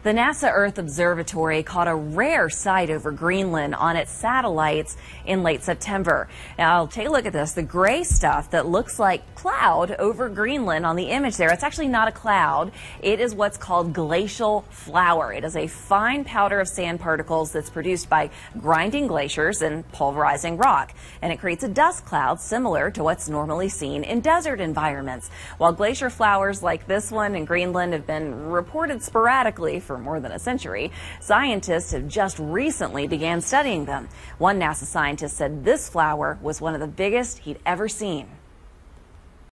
The NASA Earth Observatory caught a rare sight over Greenland on its satellites in late September. Now, take a look at this. The gray stuff that looks like cloud over Greenland on the image there, it's actually not a cloud. It is what's called glacial flour. It is a fine powder of sand particles that's produced by grinding glaciers and pulverizing rock. And it creates a dust cloud similar to what's normally seen in desert environments. While glacier flowers like this one in Greenland have been reported sporadically for more than a century, scientists have just recently began studying them. One NASA scientist said this flower was one of the biggest he'd ever seen.